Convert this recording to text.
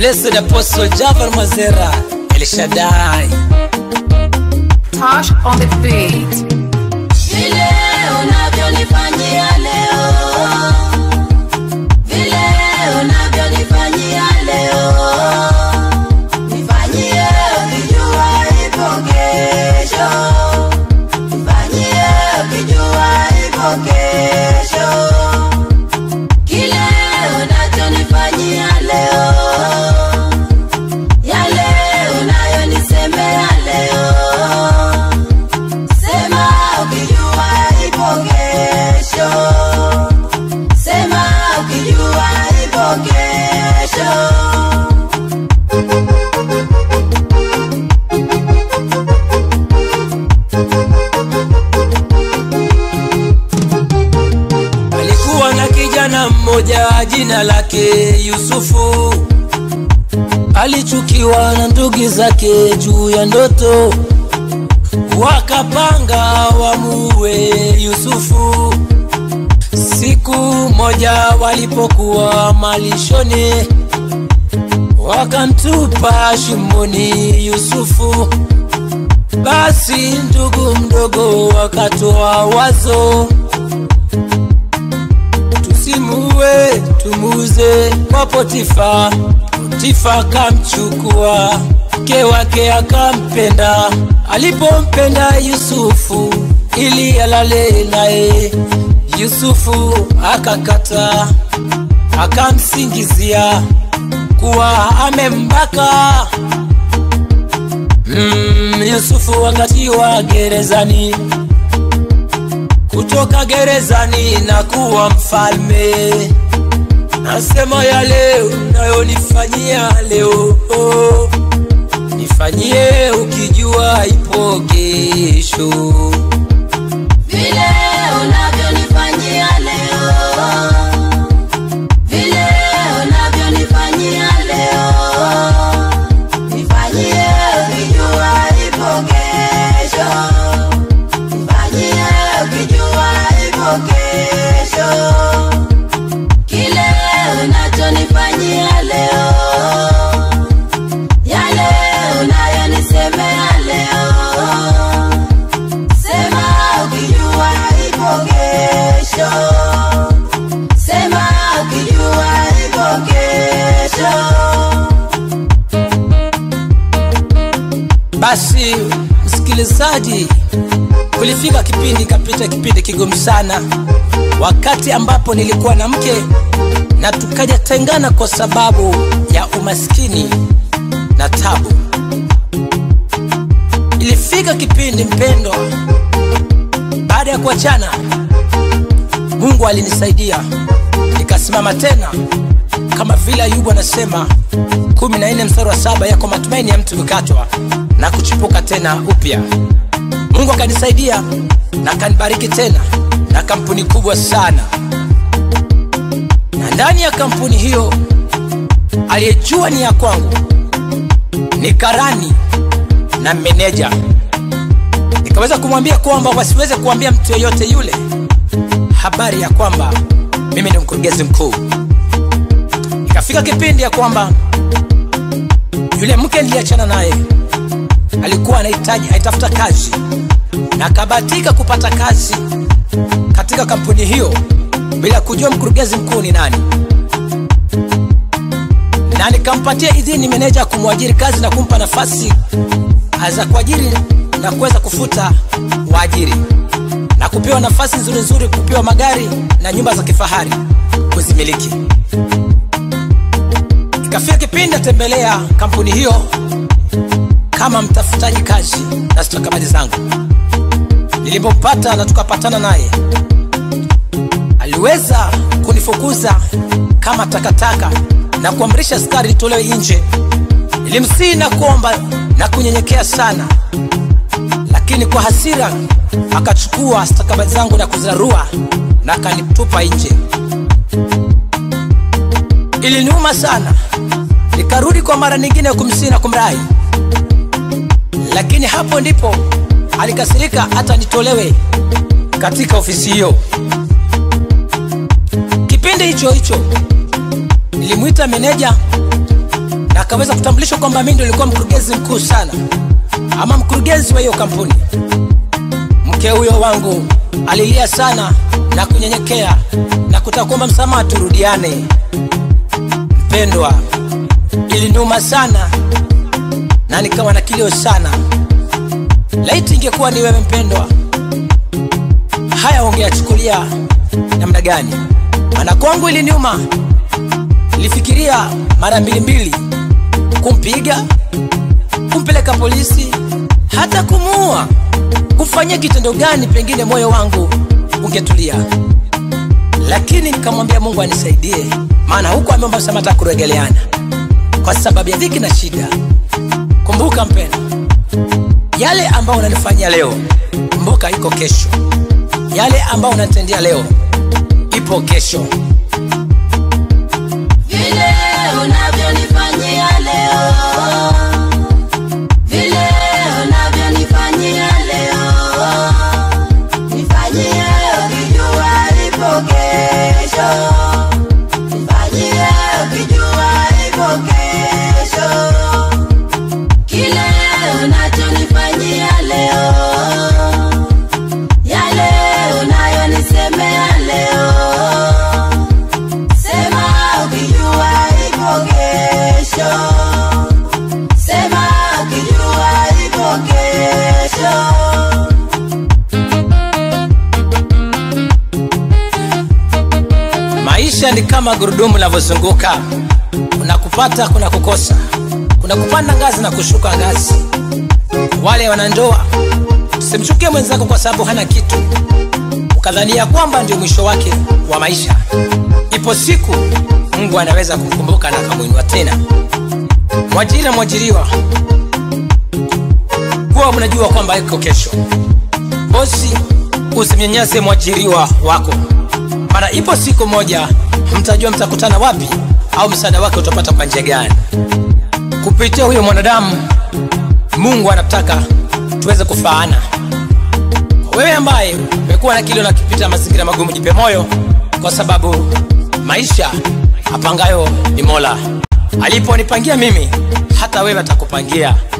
Blessed Apostle Jafar Mazera, El Shaddai. Tosh on the beat. Vile unavyonifanyia leo, vile unavyonifanyia leo, nifanyie ukijua ipo kesho, nifanyie ukijua ipo kesho. Kile unachonifanyia leo, yale unayonisemea leo, sema ukijua ipo kesho, sema ukijua ipo kesho. Alikuwa na kijana mmoja jina lake Yusufu. Alichukiwa na ndugu zake juu ya ndoto, wakapanga wamuue Yusufu. Siku moja walipokuwa malishoni, wakamtupa shimoni Yusufu. Basi ndugu mdogo wakatoa wazo, tusimuue, tumuuze kwa Potifa. Potifa kamchukua, mke wake akampenda. Alipompenda Yusufu ili alale naye, Yusufu akakata, akamsingizia kuwa amembaka. Yusufu akatiwa gerezani, kutoka gerezani na kuwa mfalme. Nasema yale unayonifanyia leo, nifanyie ukijua ipo kesho. Vile unavyonifanyia leo, vile unavyonifanyia leo, nifanyie ukijua ipo kesho, nifanyie ukijua ipo kesho. Kile unachonifanyia leo, yale unayonisemea leo, sema ukijua ipo kesho, sema ukijua ipo kesho. Basi msikilizaji, kulifika kipindi, kapita kipindi kigumu sana, wakati ambapo nilikuwa na mke na tukaja tengana kwa sababu ya umaskini na tabu. Ilifika kipindi mpendwa, baada ya kuachana, Mungu alinisaidia, nikasimama tena. Kama vile Ayubu anasema 14:7, yako matumaini ya mtu kukatwa na kuchipuka tena upya. Mungu akanisaidia na akanibariki tena na kampuni kubwa sana, na ndani ya kampuni hiyo aliyejua ni ya kwangu ni karani na meneja. Nikaweza kumwambia kwamba wasiweze kuambia mtu yeyote yule habari ya kwamba mimi ni mkurugenzi mkuu. Ikafika kipindi ya kwamba yule mke niliachana naye alikuwa anahitaji aitafuta kazi, na kabatika kupata kazi katika kampuni hiyo bila kujua mkurugenzi mkuu ni nani. Na nikampatia idhini meneja kumwajiri kazi na kumpa nafasi za kuajiri na kuweza kufuta waajiri, na kupewa nafasi nzuri nzuri, kupewa magari na nyumba za kifahari kuzimiliki. Ikafika kipindi atembelea kampuni hiyo kama mtafutaji kazi na stakabadhi zangu. Nilipompata na tukapatana naye, aliweza kunifukuza kama takataka na kuamrisha askari nitolewe nje. Nilimsihi na kuomba na kunyenyekea sana, lakini kwa hasira akachukua stakabadhi zangu na kuzarua na akanitupa nje. Iliniuma sana, nikarudi kwa mara nyingine kumsihi na kumrai, lakini hapo ndipo alikasirika hata nitolewe katika ofisi hiyo. Kipindi hicho nilimuita meneja na akaweza kutambulishwa kwamba mimi ndio nilikuwa mkurugenzi mkuu sana, ama mkurugenzi wa hiyo kampuni. Mke huyo wangu alilia sana na kunyenyekea na kutaka kuomba msamaha turudiane. Mpendwa, ilinuma sana na nikawa na kilio sana. Laiti ingekuwa ni wewe mpendwa, haya ungeachukulia namna gani? Maana kwangu iliniuma. Nilifikiria mara mbili, kumpiga, kumpeleka polisi, hata kumuua. Kufanyia kitendo gani pengine moyo wangu ungetulia. Lakini nikamwambia Mungu anisaidie, maana huko ameomba msamaha kuregeleana kwa sababu ya dhiki na shida. Kumbuka mpendwa, yale ambao unanifanyia leo, kumbuka iko kesho. Yale ambao unatendea leo, ipo kesho. Vile unavyonifanyia leo, vile unavyonifanyia leo, nifanyie ukijua ipo kesho, nifanyie ukijua ipo kesho. Kile unachonifanyia leo, yale unayonisemea leo, sema ukijua ipo kesho, sema ukijua ipo kesho. Maisha ni kama gurudumu linavyozunguka. Kuna kupata, kuna kukosa, kuna kupanda ngazi na kushuka ngazi. Wale wanandoa, usimchukie mwenzako kwa sababu hana kitu ukadhania kwamba ndio mwisho wake wa maisha. Ipo siku Mungu anaweza kukumbuka na kumuinua tena. Mwajiri na mwajiriwa, kuwa mnajua kwamba iko kesho. Bosi, usimnyanyase mwajiriwa wako, maana ipo siku moja mtajua mtakutana wapi au msaada wake utapata kwa njia gani. Kupitia huyo mwanadamu Mungu anataka tuweze kufaana. Wewe ambaye umekuwa na kilio na kipita mazingira magumu, jipe moyo, kwa sababu maisha apangayo ni Mola. Aliponipangia mimi, hata wewe atakupangia.